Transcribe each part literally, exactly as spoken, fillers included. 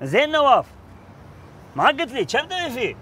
زين نواف، ما قلت لي كم تبي فيه؟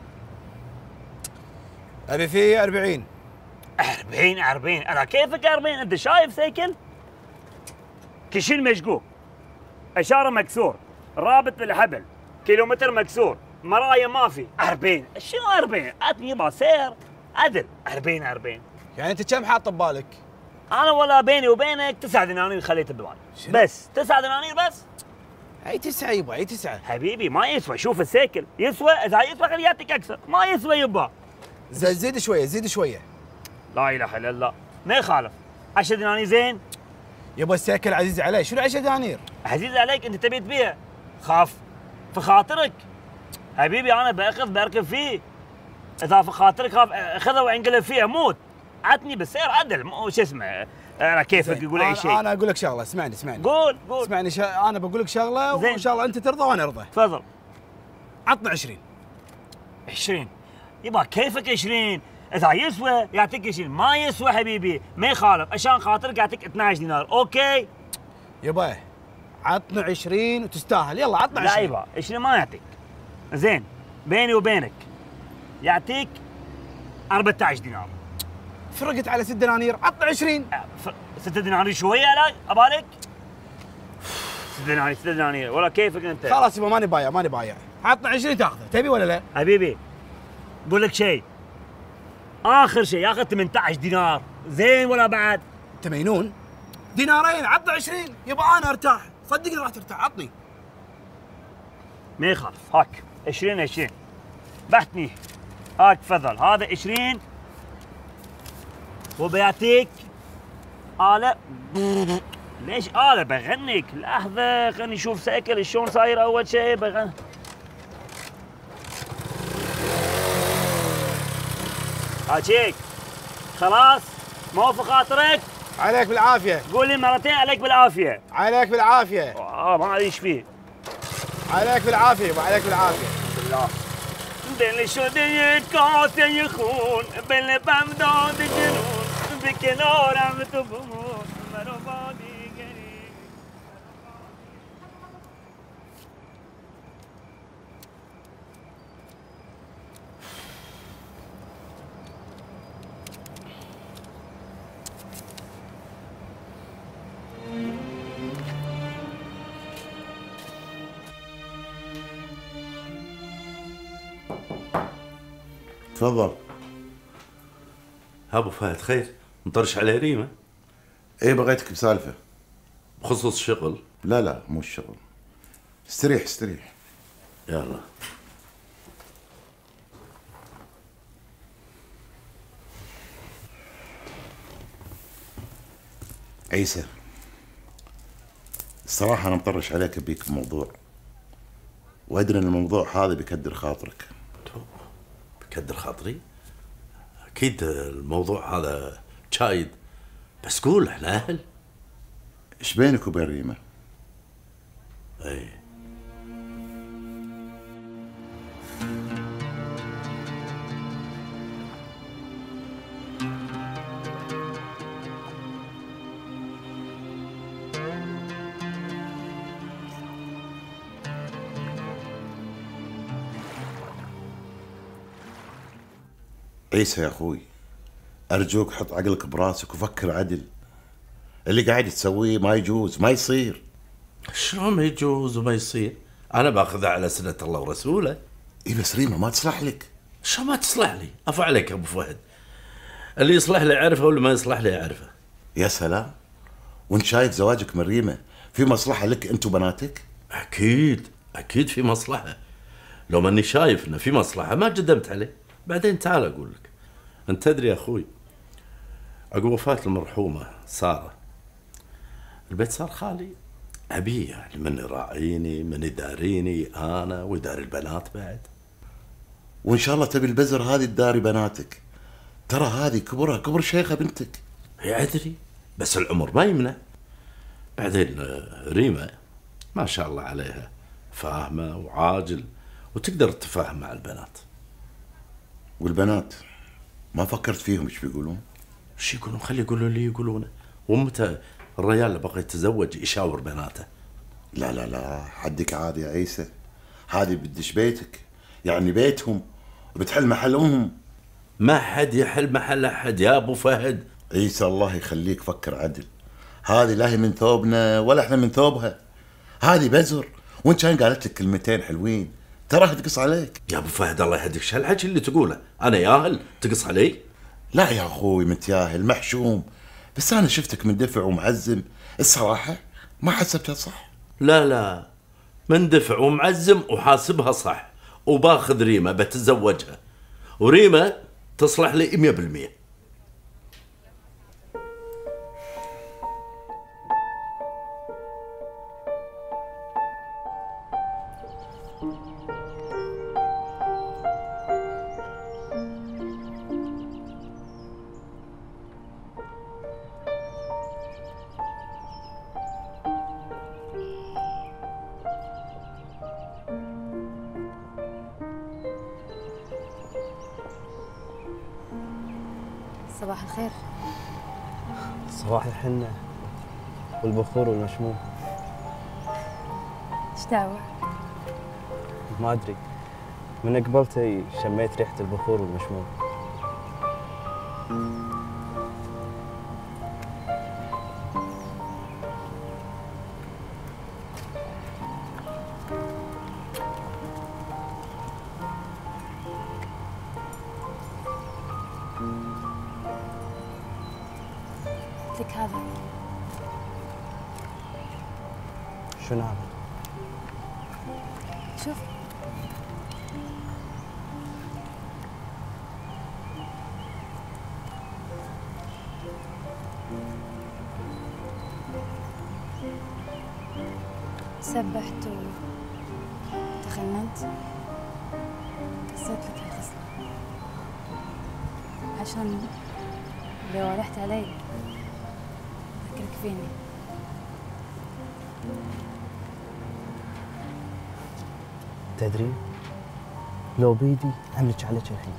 ابي فيه أربعين. أربعين أربعين، على كيفك أربعين، انت شايف سيكل؟ كشين مشقوق، اشاره مكسور، رابط بالحبل، كيلومتر مكسور، مرايا ما في، أربعين، شنو أربعين؟ عطني يبا سير عدل، أربعين أربعين. يعني انت كم حاط ببالك؟ انا ولا بيني وبينك تسع دنانير خليته ببالي، بس تسع دنانير بس. اي تسعه يبا، اي تسعه حبيبي ما يسوى، شوف السيكل يسوى، اذا يسوى خليه يعطيك اكثر، ما يسوى يبا. زين زيد شويه، زيد شويه. لا اله الا الله، ما يخالف. عشر دنانير زين؟ يبا السيكل عزيز علي، شنو عشر دنانير؟ عزيز عليك، انت تبي تبيع، خاف في خاطرك. حبيبي انا باخذ بركب فيه، اذا في خاطرك خاف اخذه وانقلب فيه اموت. عطني بالسير عدل، مو شو اسمه، انا كيفك يقول اي شيء. انا اقول لك شغله، اسمعني اسمعني. قول قول. اسمعني شا... انا بقول لك شغله وان شاء الله انت ترضى وانا ارضى. تفضل. عطنا عشرين. عشرين يبا كيفك عشرين، اذا يسوى يعطيك عشرين، ما يسوى حبيبي ما يخالف، عشان خاطرك يعطيك اثني عشر دينار، اوكي؟ يبا عطنا عشرين وتستاهل، يلا عطنا عشرين. لا يبا عشرين ما يعطيك. زين بيني وبينك يعطيك أربعة عشر دينار. فرقت على ست دنانير، عطنا عشرين. ست دنانير شويه لا ابالك؟ ست دنانير ست دنانير ولا كيفك انت؟ خلاص يبا ماني بايع ماني بايع، عطنا عشرين تاخذه، تبي ولا لا؟ حبيبي بقول لك شيء، اخر شيء ياخذ ثمانية عشر دينار، زين ولا بعد؟ انت مجنون؟ دينارين عطنا عشرين، يبا انا ارتاح، صدقني راح ترتاح، عطني. ما يخالف، هاك عشرين عشرين بحتني، هاك تفضل، هذا عشرين وبيعطيك آلة. ليش آلة؟ بغنك، لحظة خليني نشوف سيكل شلون صاير أول شيء بغن. هاكيك خلاص مو في خاطرك؟ عليك بالعافية. قول لي مرتين عليك بالعافية. عليك بالعافية. اه ما ادري ايش فيه. عليك بالعافية يبا، عليك بالعافية. الحمد لله. بين شديد كاسة يخون، بين بمداد جنون، بكنار عم تبون، مربادي قريب. تفضل. ابو فهد خير، مطرش على ريمه؟ ايه بغيتك بسالفه. بخصوص شغل؟ لا لا مو الشغل. استريح استريح. يلا. عيسى الصراحة أنا مطرش عليك بيك بموضوع، وأدري أن الموضوع هذا بيكدر خاطرك. بيكدر خاطري؟ أكيد الموضوع هذا شايد، بس قول احنا أهل. إيش بينك وبين ريمة؟ أي عيسى يا أخوي أرجوك حط عقلك براسك وفكر عدل. اللي قاعد تسويه ما يجوز، ما يصير. شلون ما يجوز وما يصير؟ أنا باخذها على سنة الله ورسوله. إيه بس ريمة ما تصلح لك. شو ما تصلح لي؟ أفو عليك أبو فهد، اللي يصلح لي أعرفه واللي ما يصلح لي أعرفه. يا سلام، وانت شايف زواجك من ريمة في مصلحة لك أنت وبناتك؟ أكيد أكيد في مصلحة، لو ماني شايف إنه في مصلحة ما قدمت عليه. بعدين تعال أقول لك، أنت تدري يا أخوي عقب وفاة المرحومة سارة البيت صار خالي، أبيه يعني من يراعيني من يداريني أنا ويداري البنات بعد. وإن شاء الله تبي البزر هذه تداري بناتك، ترى هذه كبرها كبر شيخة بنتك. هي أدري بس العمر ما يمنع. بعدين ريمة ما شاء الله عليها فاهمة وعاجل وتقدر تتفاهم مع البنات. والبنات ما فكرت فيهم ايش بيقولون؟ ايش يقولون؟ خلي يقولوا اللي يقولونه. ومتى الرجال اللي بغى يتزوج يشاور بناته؟ لا لا لا حدك عادي يا عيسى، هذه بتدش بيتك، يعني بيتهم، وبتحل محل امهم. ما حد يحل محل احد يا ابو فهد. عيسى الله يخليك فكر عدل، هذه لا هي من ثوبنا ولا احنا من ثوبها، هذه بزر، وان كان قالت لك كلمتين حلوين تراها تقص عليك. يا ابو فهد الله يهديك، شو هالحكي اللي تقوله؟ انا ياهل تقص علي؟ لا يا اخوي متياهل محشوم، بس انا شفتك مندفع ومعزم، الصراحه ما حسبتها صح. لا لا، مندفع ومعزم وحاسبها صح، وباخذ ريمه بتزوجها، وريمه تصلح لي مية بالمية. صباح الخير. صباح الحنة والبخور والمشموم. ايش دعوة؟ ما أدري، من قبلتي شميت ريحة البخور والمشموم. لك هذا. شنو هذا؟ شوف. سبحت وتخننت، قصيت لك الخصلة عشان لو رحت علي ذكرك فيني. تدري لو بيدي أملك عليك الحين.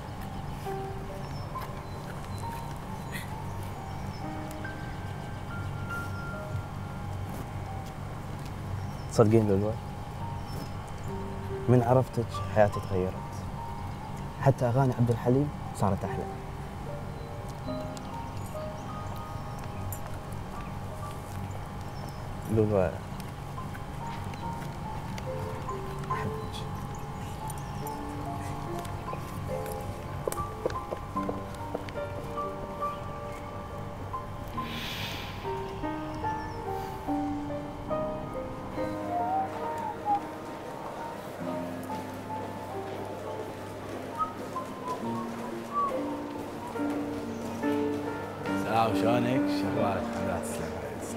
تصدقين لولو، من عرفتك حياتي تغيرت، حتى أغاني عبد الحليم صارت أحلى. لولو أحبك. سلام، شلونك؟ شغالك؟ لا تسلم.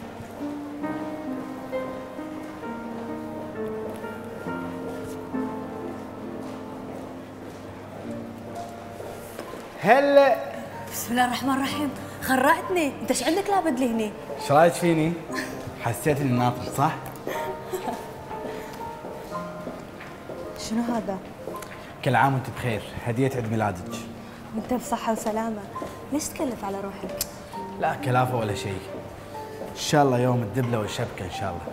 هلا. بسم الله الرحمن الرحيم. خرعتني، انت ايش عندك لابد لي هني؟ ايش رايك فيني؟ حسيت اني ناطر صح؟ شنو هذا؟ كل عام وانت بخير، هدية عيد ميلادك. وانت بصحة وسلامة. ليش تكلف على روحك؟ لا كلافة ولا شيء. ان شاء الله يوم الدبلة والشبكة ان شاء الله.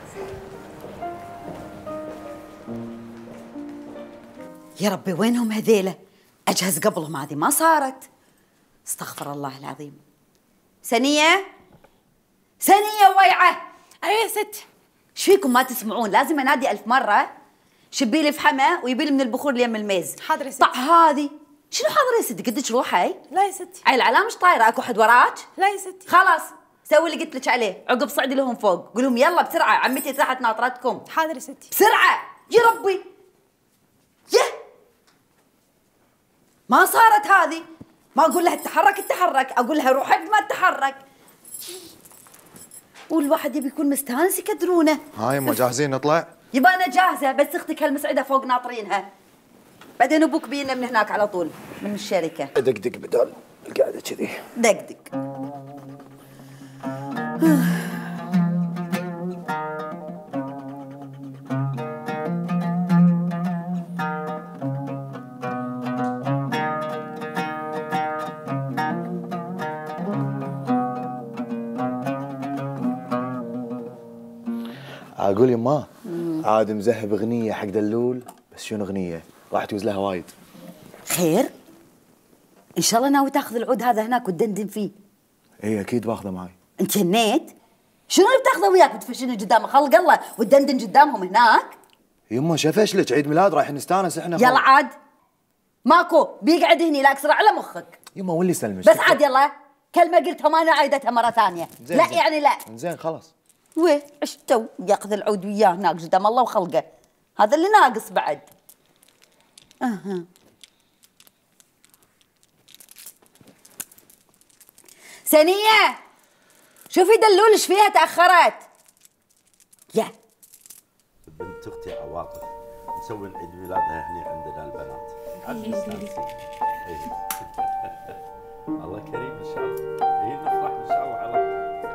يا ربي وينهم هذيله؟ اجهز قبلهم، هذه ما صارت. استغفر الله العظيم. سنية، سنية ويعة. ايوه يا ست. ايش فيكم ما تسمعون؟ لازم انادي ألف مرة. شبي لي فحمة ويبي لي من البخور اللي يم الميز. حاضر يا ست. طع هذه. شنو حاضر يا ستي؟ قدك روحي. لا يا ستي. عيل علام مش طايرة، اكو حد وراك؟ لا يا ستي. خلاص سوي اللي قلت لك عليه، عقب صعدي لهم فوق، قول لهم يلا بسرعة عمتي تحت ناطرتكم. حاضر يا ستي. بسرعة يا ربي. يه ما صارت هذه. ما اقول لها تتحرك تتحرك، اقول لها روحي ما تتحرك. والواحد يبي يكون مستانس يكدرونه. هاي ما جاهزين نطلع؟ يبا انا جاهزه، بس اختك هالمسعده فوق ناطرينها. بعدين ابوك بينا من هناك على طول من الشركه. دقدق بدال القعده كذي. دقدق. اقول يما عاد مذهب اغنيه حق دلول، بس شنو اغنيه؟ راح تجوز لها وايد. خير؟ ان شاء الله ناوي تاخذ العود هذا هناك وتدندن فيه. اي اكيد باخذه معي. انت جنيت؟ شنو اللي بتاخذه وياك بتفشلني قدام خلق الله وتدندن قدامهم هناك؟ يما شفش لك عيد ميلاد رايحين نستانس احنا. يلا عاد ماكو بيقعد هني لا اكسر على مخك. يما واللي يسلمك. بس عاد يلا كلمه قلتها ما انا عايدتها مره ثانيه. لا زين. يعني لا. زين خلاص. ويه ايش تو ياخذ العود وياه هناك قدام الله وخلقه، هذا اللي ناقص بعد. اها سنية شوفي دلول ايش فيها تأخرت. يا بنت اختي عواطف نسوي عيد ميلادها هنا عندنا البنات. عاد مستانسين. إيه. الله كريم ان شاء الله. اي نفرح ان شاء الله على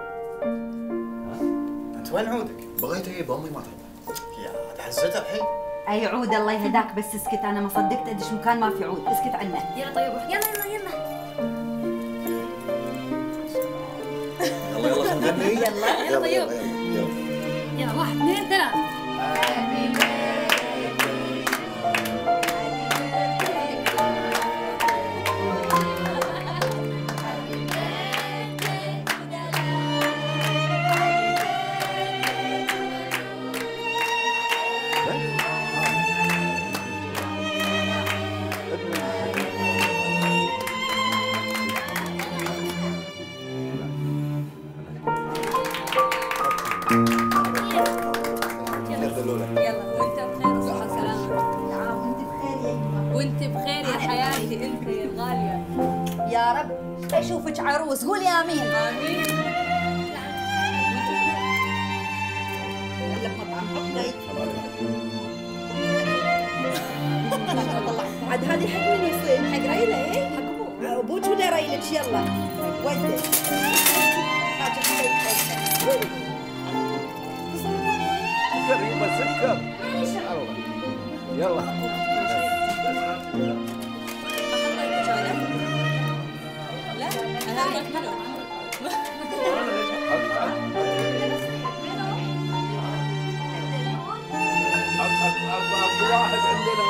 انت وين عودك؟ بغيت اجيب امي ما ترضى. يا تحزتها الحين. اي عود الله يهداك بس اسكت، انا ما صدقت ادش مكان ما في عود، اسكت عنه. يلا طيب روح يلا يلا يلا يلا يلا خلينا نغني. يلا يلا يلا يلا واحد اثنين ثلاث. وانت بخير يا حياتي انت يا الغاليه. يا رب اشوفك عروس، قولي امين. امين. لك مطعم حطي عاد هذه حق من يصير؟ حق ريلة ايه؟ حق ابوك. ابوك ولا ريلك؟ يلا ودي كريمة سكر. يلا اكو واحد عندنا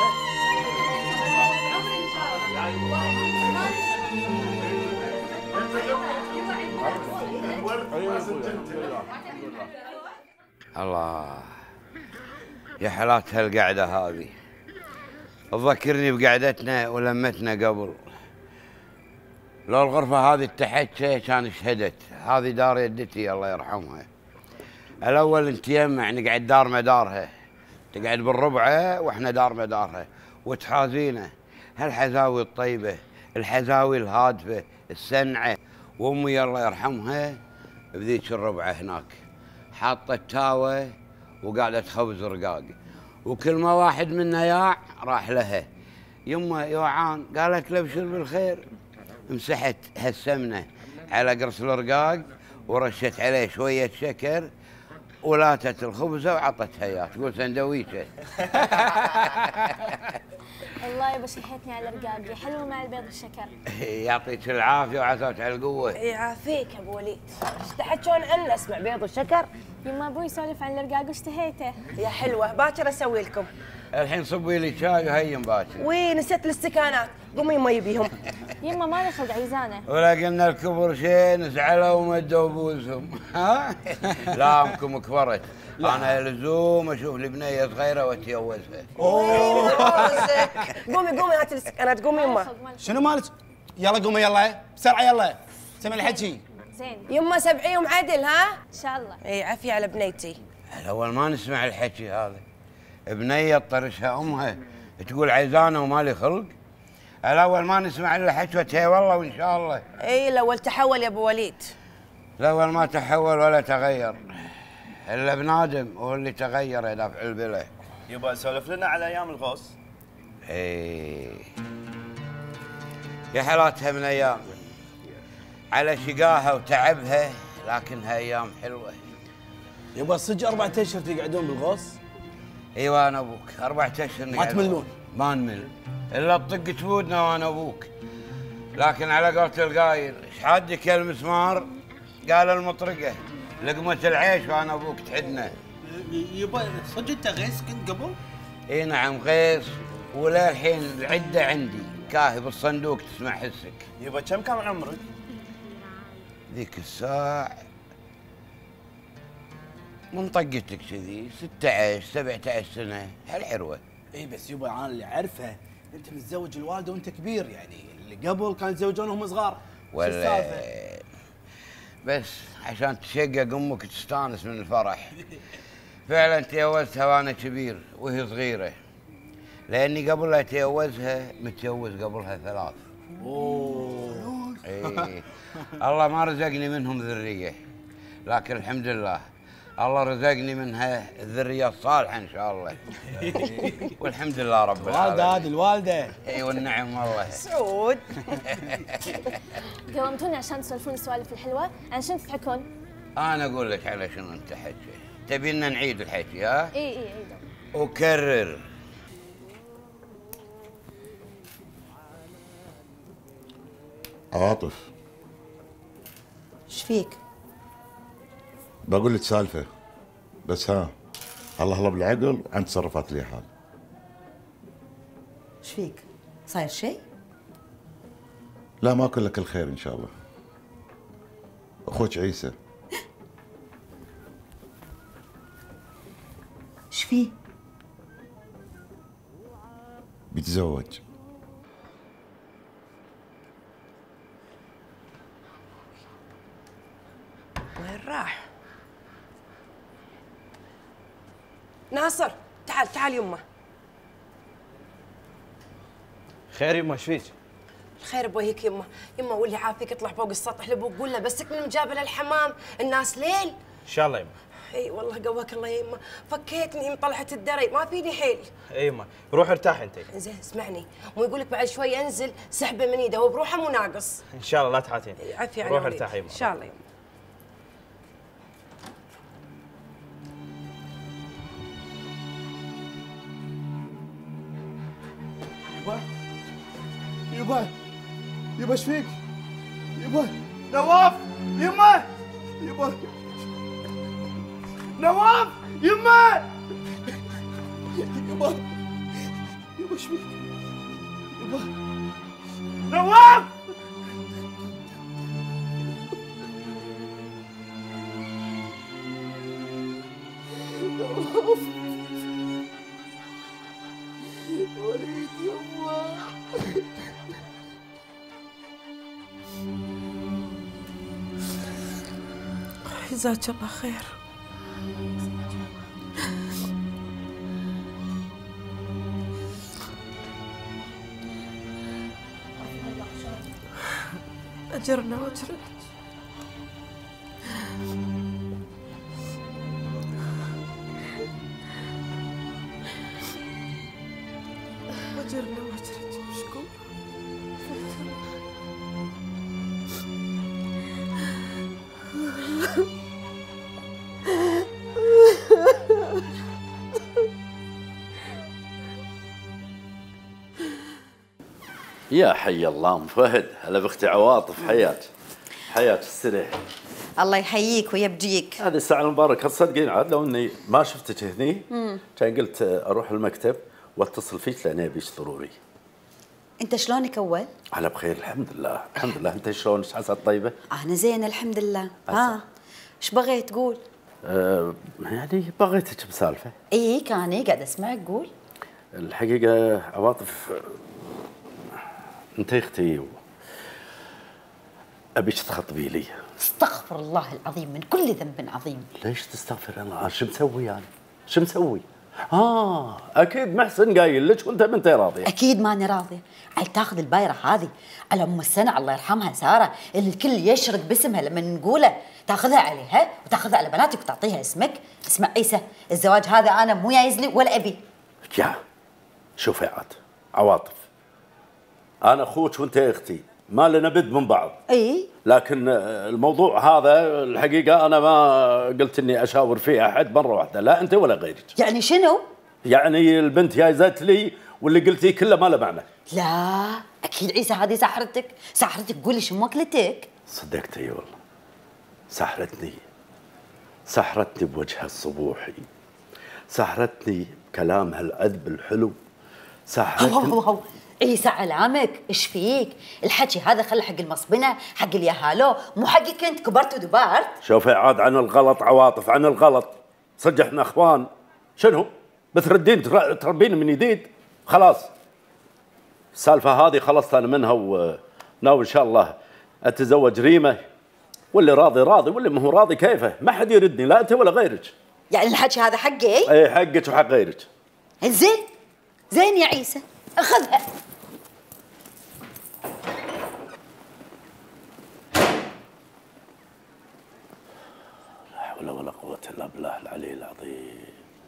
الله يا حالات هالقعدة هذه، تذكرني بقعدتنا ولمتنا قبل. لو الغرفة هذه التحت كان شهدت. هذه دار يدتي الله يرحمها. الأول انت يمع نقعد دار مدارها، تقعد بالربعة واحنا دار مدارها وتحازينا. هالحزاوي الطيبة، الحزاوي الهادفة السنعة. وامي الله يرحمها بذيك الربعة هناك حاطة التاوة وقاعدة تخبز رقاق، وكل ما واحد منا ياع راح لها. يمه يوعان قالت له ابشر بالخير. مسحت هالسمنة على قرص الرقاق ورشت عليه شوية شكر ولاتت الخبزة وعطتها اياه تقول سندويشة. والله يبا شهيتني على رقاقي حلوة مع البيض والشكر. يعطيك العافية وعساك على القوة. يعافيك ابو وليد. ايش تحجون عنه اسمع بيض والشكر؟ يما ابوي يسولف عن الرقاق واشتهيته. يا حلوة باكر اسوي لكم. الحين صبي لي شاي وهيم باكر. وي نسيت الاستكانات، قومي يما يبيهم. يما ما لي خلق عيزانه. ولا قلنا الكبر شيء نزعلوا ومدوا بوزهم. ها؟ لا امكم كبرت. انا لزوم اشوف لي بنيه صغيره واتجوزها. اوه قومي قومي هات الاستكانات قومي يما. شنو مالك؟ يلا قومي يلا بسرعه يلا سمع الحكي. زين يما سبعيهم عدل ها؟ ان شاء الله. اي عافيه على بنيتي. الاول ما نسمع الحكي هذا. بنيه طرشها امها تقول عيزانه ومالي خلق. الاول ما نسمع الا حكوتها والله وان شاء الله. اي الاول تحول يا ابو وليد. الاول ما تحول ولا تغير الا بنادم هو اللي تغير يا دافع البله. يبا سولف لنا على ايام الغوص. ايه يا حالاتها من ايام على شقاها وتعبها لكنها ايام حلوه. يبا الصدق أربعة أشهر تقعدون بالغوص؟ ايوه انا ابوك أربعة أشهر ما تملون؟ ما نمل الا تطق تفودنا وانا ابوك. لكن على قولة القايل ايش حدك يا المسمار؟ قال المطرقه لقمه العيش وانا ابوك تحدنا. يبا صدق انت غيث كنت قبل؟ اي نعم غيث، ولا الحين العده عندي كاهي بالصندوق تسمع حسك. يبا كم كان عمرك؟ ذيك الساعة من طقتك كذي ستة عشر سبعة عشر سنة هالعروة. اي بس يبا انا اللي اعرفه انت متزوج الوالده وانت كبير، يعني اللي قبل كانوا يتزوجون وهم صغار. ولا بس عشان تشقق امك تستانس من الفرح. فعلا تجوزتها وانا كبير وهي صغيرة، لاني قبل لا اتجوزها متجوز قبلها ثلاث. اوه اي الله ما رزقني منهم ذرية، لكن الحمد لله الله رزقني منها الذرية الصالحة ان شاء الله. والحمد لله رب العالمين. الوالدة هذه الوالدة. اي والنعم والله. سعود قومتوني عشان تسولفون السوالف الحلوه، عن شنو تضحكون؟ انا اقول لك على شنو انت حكي، تبينا نعيد الحكي ها؟ اي اي اي وكرر. عاطف ايش فيك؟ بقول لك سالفه بس ها الله الله بالعقل عن تصرفات لي حال. ايش فيك؟ صاير شيء؟ لا ما اكل لك الخير ان شاء الله. اخوك عيسى ايش فيه؟ بيتزوج. وين راح؟ ناصر تعال تعال يمه. خير يما ايش فيك؟ الخير بوجهك يمه، يمه واللي عافيك اطلع فوق السطح لابوك قول له بسك من مجابل الحمام، الناس ليل. ان شاء الله يما. اي والله قواك الله يا يمه، فكيتني من طلعة الدري ما فيني حيل. اي يما روح ارتاح انت. زين اسمعني، مو يقول لك بعد شوي انزل سحبه من ايده هو بروحه مو ناقص. ان شاء الله لا تحاتين. عافيه روح ارتاح يما. ان شاء الله يمه. يبا يبا يبا ايش فيك؟ يبا نواف يمه يبا نواف يمه يبا يبا ايش فيك؟ يبا نواف نواف وليد يمه جزاك الله خير. أجرنا وأجرك. أجرنا وأجرك مشكور. يا حي الله ام فهد، هلا باختي عواطف. حياك حياك استريح. الله يحييك ويبجيك. هذه الساعة المباركة تصدقين عاد لو اني ما شفتك هني كان قلت اروح المكتب واتصل فيك لاني ابيك ضروري. انت شلونك اول؟ على بخير الحمد لله. الحمد لله. انت شلونك؟ عساك طيبة؟ انا زين الحمد لله. ها ايش بغيت تقول؟ أه يعني بغيتك بسالفة. اي كاني قاعد اسمعك قول. الحقيقة عواطف انت اختي ابيك تخطبي لي. استغفر الله العظيم من كل ذنب عظيم. ليش تستغفر الله؟ شو مسوي يعني؟ شو مسوي؟ اه اكيد محسن قايل لك وانت ما انت راضيه. اكيد ماني راضيه، عيل تاخذ البايره هذه على ام السنه الله يرحمها ساره اللي الكل يشرق باسمها لما نقوله، تاخذها عليها وتاخذها على بناتك وتعطيها اسمك. اسمع عيسى، الزواج هذا انا مو جايز لي ولا ابي. يا شوفي عاد عواطف، انا اخوك وانت اختي، ما لنا بد من بعض. اي لكن الموضوع هذا الحقيقه انا ما قلت اني اشاور فيه احد مره واحده، لا انت ولا غيرك. يعني شنو؟ يعني البنت جايزت لي واللي قلتيه كله ما له معنى. لا اكيد عيسى هذه سحرتك، سحرتك قولي شو ماكلتك. صدقتي والله، سحرتني سحرتني بوجهها الصبوحي سحرتني بكلامها العذب الحلو. هو سحرتني. هو هو عيسى علامك، ايش فيك؟ الحكي هذا خلى حق المصبنه، حق اليهالو، مو حقك انت كبرت ودبرت. شوفي عاد عن الغلط عواطف، عن الغلط. صدق احنا اخوان. شنو؟ بتردين تر- تربين من جديد؟ خلاص. السالفه هذه خلصت انا منها، وناوي ان شاء الله اتزوج ريمه، واللي راضي راضي واللي ما هو راضي كيفه، ما حد يردني لا انت ولا غيرك. يعني الحكي هذا حقي؟ اي حقك وحق غيرك. زين زين يا عيسى، اخذها. لا حول ولا قوة الا بالله العلي العظيم.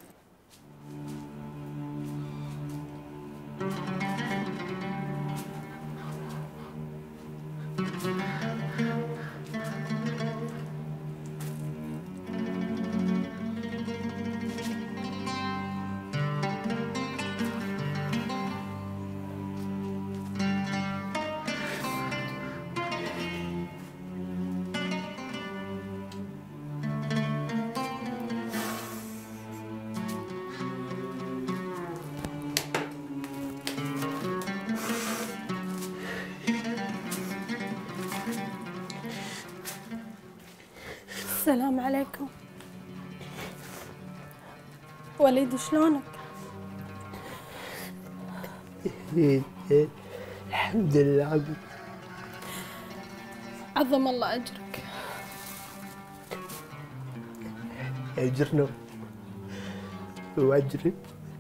السلام عليكم. وليد شلونك؟ الحمد لله عمي. عظم الله أجرك. أجرنا وأجري.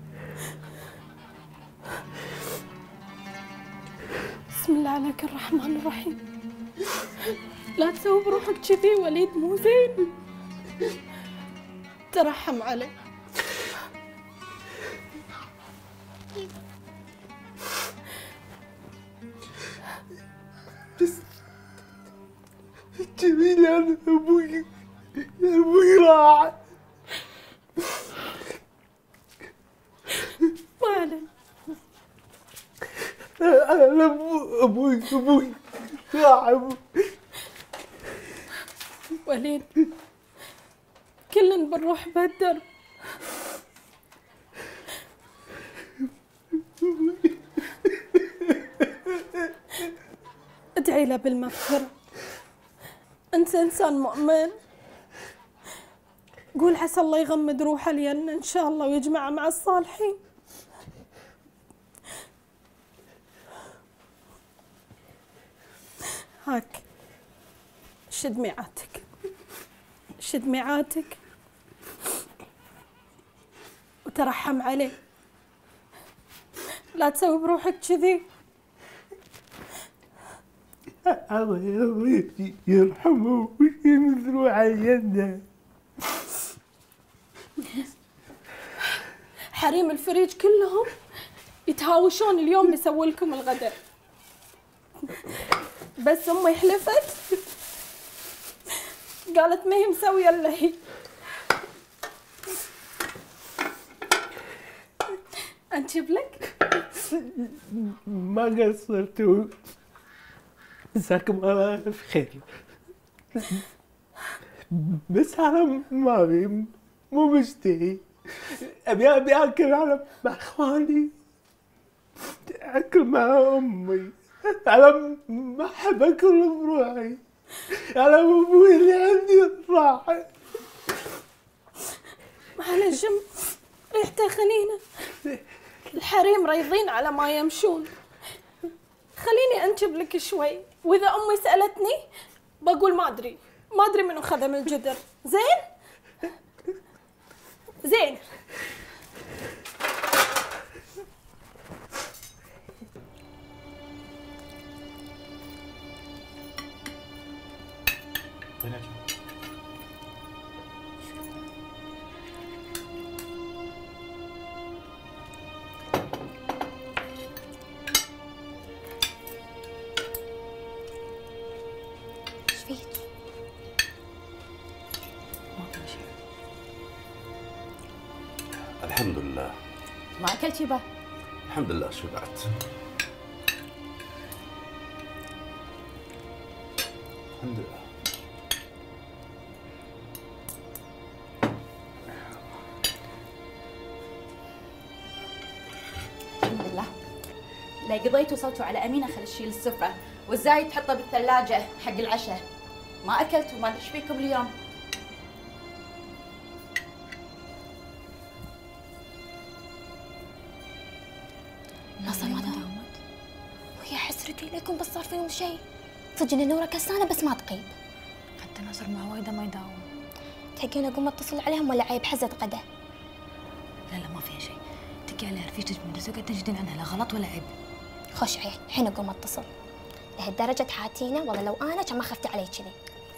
بسم الله عليك الرحمن الرحيم. لا تسوي بروحك كذي، وليد مو زين. ترحم عليه. بس جميل أنا أبوي أبوي راح. ما عليه. أنا أبوي أبوي راح أبوي. وليد كلنا بنروح بهالدرب. ادعي له بالمغفرة، انت انسان مؤمن. قول عسى الله يغمد روحه الجنة ان شاء الله ويجمعه مع الصالحين. هاك شد ميعاتك، شد ميعاتك وترحم عليه. لا تسوي بروحك كذي. الله يرحمه ويمد روحه الجنة. حريم الفريج كلهم يتهاوشون اليوم بيسوي لكم الغداء، بس امي حلفت قالت ما هي مسويه الا هي. انجيب لك؟ ما قصرتوا، جزاكم الله ألف خير. بس أنا ما أبي، مو مشتهي. أبي أبي آكل أنا مع إخواني، آكل مع أمي. أنا ما أحب آكل بروحي. أنا أبوي اللي عندي الراحة. معلش ريحته خنينه. الحريم ريضين على ما يمشون. خليني انجب لك شوي، واذا امي سالتني بقول ما ادري، ما ادري منو خدم الجدر. زين؟ زين. الحمد لله. ما اكلتي با؟ الحمد لله شبعت. الحمد لله. لا قضيت وصلتوا على أمينة خل تشيل السفرة، والزايد تحطه بالثلاجة حق العشاء. ما أكلت وما أدري ايش فيكم اليوم. ناصر ما داوم، وهي حسرتي ليكم بس صار فيهم شيء. صدق ان نوره كسانه بس ما تقيب. حتى ناصر مع وايده ما يداوم. تحقين اقوم اتصل عليهم ولا عيب حزة غدا؟ لا لا ما فيها شيء، تكي عليها رفيجتك من السوق تجدين عنها لا غلط ولا عيب. خش عين الحين اقوم اتصل. لهالدرجه تحاتينا والله لو انا كان ما خفت علي كذي.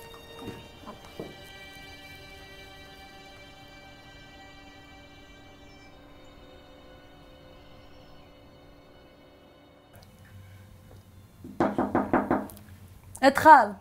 ادخل.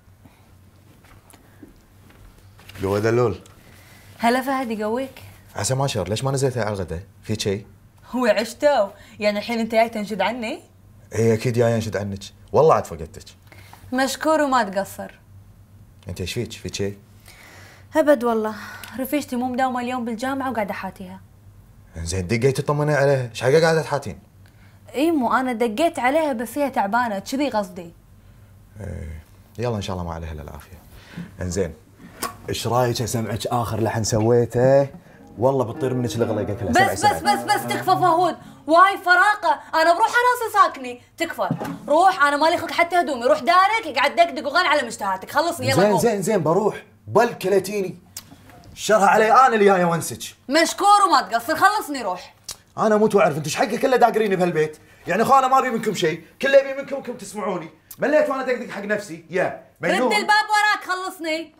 قوة دلول. هلا فهد يقويك. عسى ما شر، ليش ما نزلتي على الغداء؟ في شيء؟ هو عشتو، يعني الحين انت جاي تنشد عني؟ اي اكيد جاي انشد عنك، والله عاد فقدتك. مشكور وما تقصر. انت ايش فيك؟ في شيء؟ ابد والله، رفيجتي مو مداومه اليوم بالجامعه وقاعده احاتيها. زين دقيتي تطمني عليها، ايش حقك قاعده تحاتين؟ اي مو انا دقيت عليها بس هي تعبانه، كذي قصدي. ايه يلا ان شاء الله ما عليها الا العافيه. انزين ايش رايك اسمعك اخر لحن سويته؟ والله بتطير منك الغلقه كلها. بس بس بس بس تكفى فهود، واي فراقه، انا بروح اناصي ساكني، تكفى، روح انا مالي خلق حتى هدومي، روح دارك قاعد دقدق وغني على مشتهاتك، خلصني يلا زين قوم. زين زين بروح، بل كلتيني شرها علي انا اللي جايه وانسج. مشكور وما تقصر، خلصني روح. انا موت واعرف انتم ايش حقه كله داقريني بهالبيت، يعني خو انا ما ابي منكم شيء، كله ابي منكم انكم تسمعوني، مليت وانا دقدق حق نفسي، يا رد مجنون. الباب وراك خلصني.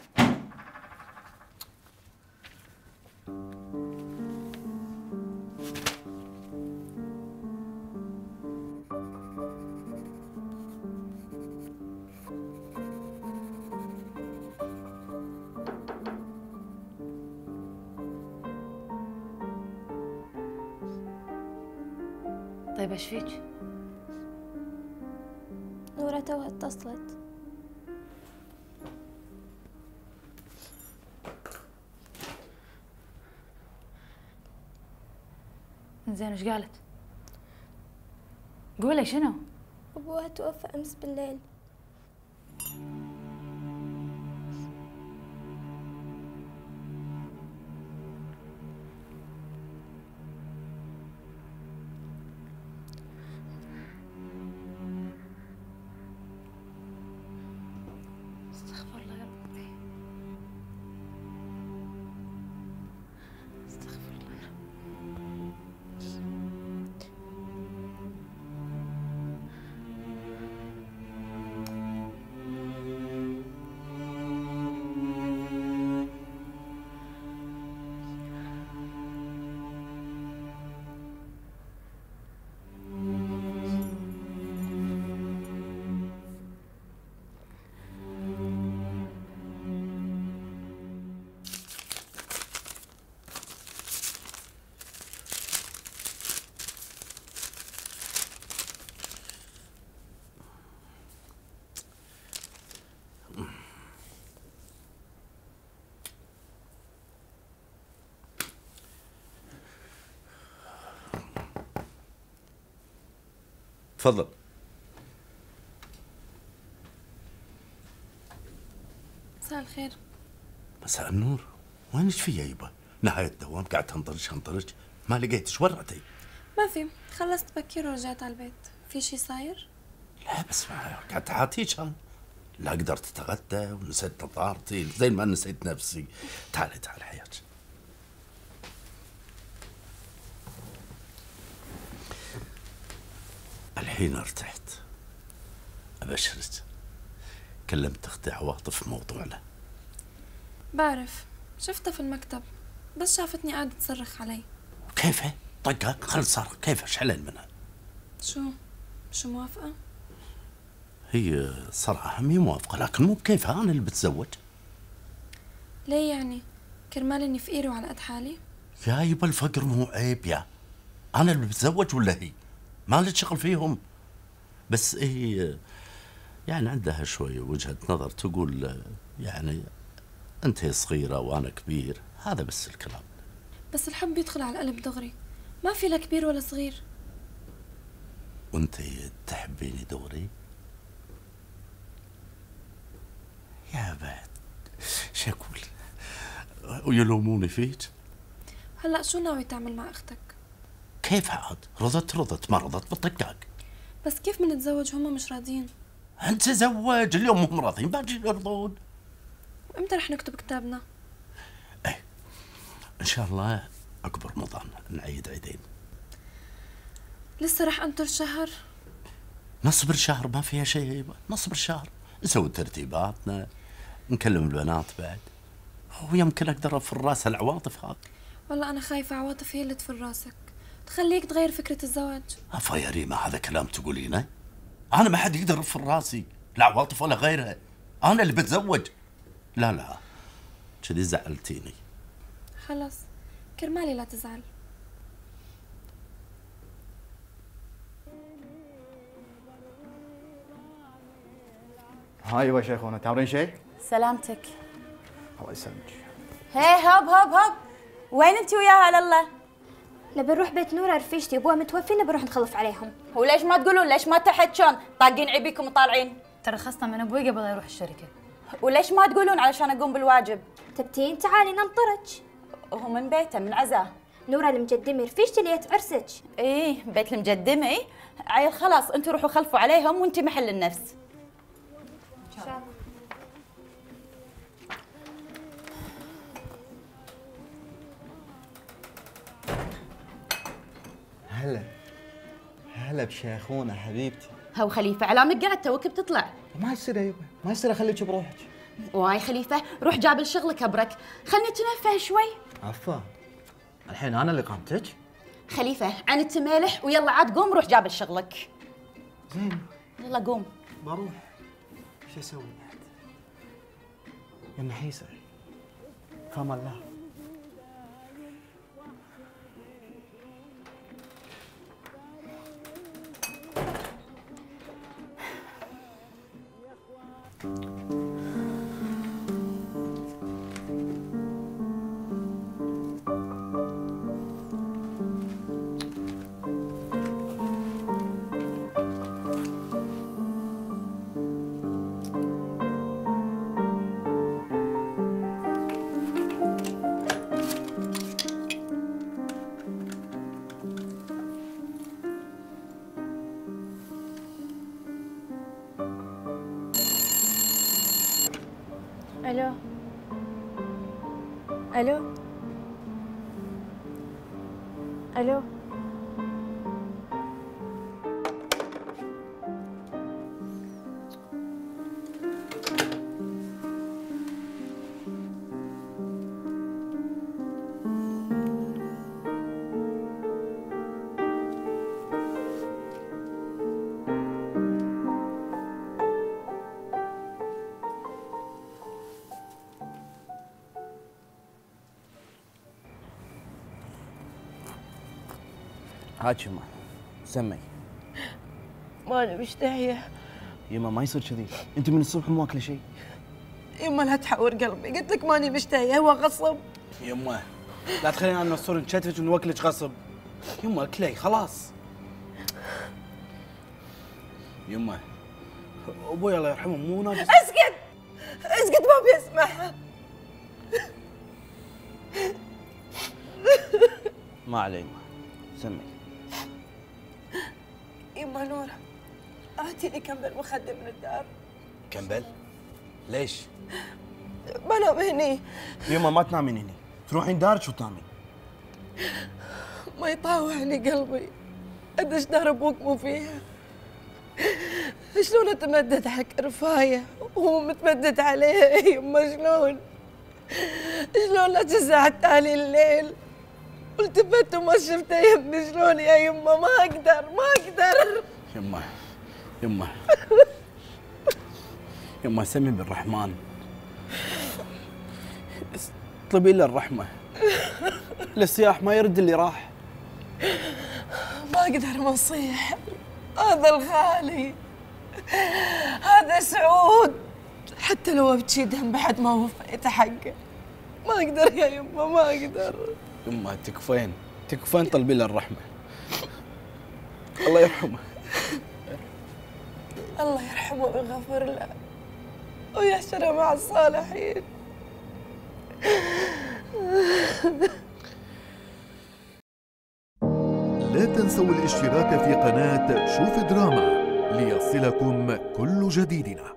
طيب ايش فيك؟ نورة توها اتصلت. زين ايش قالت؟ قولي شنو؟ ابوها توفى امس بالليل. استغفر الله يا ربي. استغفر الله يا تفضل. مساء الخير. مساء النور. وينك في يا يبا؟ نهاية الدوام قاعد تنطرش انطرش، ما لقيتش ورعتي. ما في، خلصت بكير ورجعت على البيت. في شي صاير؟ لا بس ما قاعد تحاتيش انا. لا قدرت اتغدى ونسيت نظارتي زي ما نسيت نفسي. تعالي تعالي حياتي. الحين ارتحت. ابشرك، كلمت اختي عواطف في موضوعنا. بعرف، شفتها في المكتب بس شافتني قاعدة تصرخ علي. كيفه؟ طقها خل صار كيف شعلان منها. شو؟ مش موافقة؟ هي صراحة مي موافقة، لكن مو بكيفها، أنا اللي بتزوج. ليه يعني؟ كرمال اني فقيرة وعلى قد حالي؟ يا يبا الفقر مو عيب، يا أنا اللي بتزوج ولا هي؟ ما لي شغل فيهم. بس هي يعني عندها شوية وجهة نظر، تقول يعني أنت صغيرة وأنا كبير، هذا بس الكلام. بس الحب يدخل على القلب دغري، ما في لا كبير ولا صغير. وانت تحبيني دوري؟ يا بعد شو اقول؟ ويلوموني فيك؟ هلا شو ناوي تعمل مع اختك؟ كيف عاد؟ رضت رضت ما رضت بالطقاق. بس كيف بنتزوج هم مش راضيين؟ انت زواج اليوم هم راضيين باجي يرضون. امتى رح نكتب كتابنا؟ ايه ان شاء الله عقب رمضان نعيد عيدين. لسه رح انطر شهر؟ نصبر شهر ما فيها شيء، نصبر شهر نسوي ترتيباتنا نكلم البنات بعد ويمكن اقدر افر راس العواطف هذه. والله انا خايفه عواطف هي اللي تفر راسك تخليك تغير فكره الزواج. افا يا ريما هذا كلام تقولينه؟ انا ما حد يقدر يفر راسي لا عواطف ولا غيرها، انا اللي بتزوج. لا لا كذي زعلتيني. خلاص كرمالي لا تزعل. هاي يا شيخونا تمرين شيء؟ سلامتك. الله يسلمك. هي هوب هوب هوب، وين انت وياها لله؟ نبي نروح بيت نورة رفيجتي ابوها متوفي نبي نروح نخلف عليهم. وليش ما تقولون ليش ما تحكون؟ طاقين عبيكم وطالعين. ترخصنا من ابوي قبل لا يروح الشركه. وليش ما تقولون علشان اقوم بالواجب؟ تبتين تعالي ننطرك. وهو من بيته من عزاه. نورة المجدمه رفيجتي اللي تعرسك. ايه بيت المجدمه. ايه عيل خلاص انتوا روحوا خلفوا عليهم وانتي محل النفس. ان شاء الله. هلا هلا بشيخونا حبيبتي. هو خليفه علامك قاعد توك بتطلع. ما يصير ايوه ما يصير اخليك بروحك. واي خليفه روح جاب شغلك ابرك، خلني اتنفه شوي. عفا الحين انا اللي قامتك؟ خليفه عن التمالح ويلا عاد قوم روح جاب شغلك. زين يلا قوم. بروح شو اسوي بعد؟ يا نحيسه فما الله. الو الو الو هات يما سمي. ماني مشتهية يما ما يصير كذي، انت من الصبح مو واكله شيء. يما لا تحور قلبي، قلت لك ماني مشتهية هو غصب. يما لا تخلينا نوصل نشتفك ونوكلك غصب. يما اكلي خلاص. يما ابوي الله يرحمه مو ناجس. اسكت اسكت ما بيسمع. ما علي يما سمي. يما نورة هاتي لي كمبل مخدم من الدار. كمبل؟ ليش؟ بنام هني. يما ما تنامين هني، تروحين دارك وتنامين. ما يطاوعني قلبي، ادش دار ابوك مو فيها. شلون اتمدد حق رفاية وهو متمدد عليه؟ يما شلون؟ شلون لا تسع تالي الليل والتفت وما شفته يا ابني؟ شلون يا يما؟ ما اقدر ما اقدر. يما يما يما سمي بالرحمن، اطلبي له الرحمة. السياح ما يرد اللي راح. ما اقدر ما نصيح. هذا الغالي هذا سعود، حتى لو ابكي دم بعد ما وفيت حقه. ما اقدر يا يما ما اقدر. يما تكفين تكفين طلبي له الرحمة. الله يرحمه. الله يرحمه ويغفر له ويحشره مع الصالحين. لا تنسوا الاشتراك في قناة شوف دراما ليصلكم كل جديدنا.